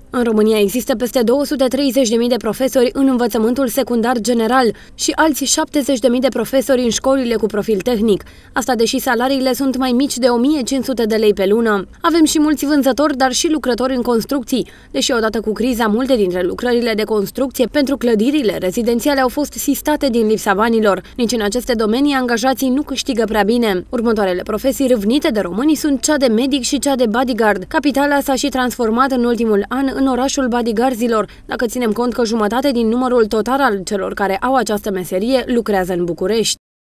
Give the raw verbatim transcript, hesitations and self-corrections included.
În România există peste două sute treizeci de mii de profesori în învățământul secundar general și alți șaptezeci de mii de profesori în școlile cu profil tehnic. Asta deși salariile sunt mai mici de o mie cinci sute de lei pe lună. Avem și mulți vânzători, dar și lucrători în construcții. Deși odată cu criza, multe dintre lucrările de construcție pentru clădirile rezidențiale au fost sistate din lipsa banilor. Nici în aceste domenii angajații nu câștigă prea bine. Următoarele profesii râvnite de români sunt cea de medic și cea de bodyguard. Capitala s-a și transformat în ultimul an în orașul bodyguardilor, dacă ținem cont că jumătate din numărul total al celor care au această meserie lucrează în București.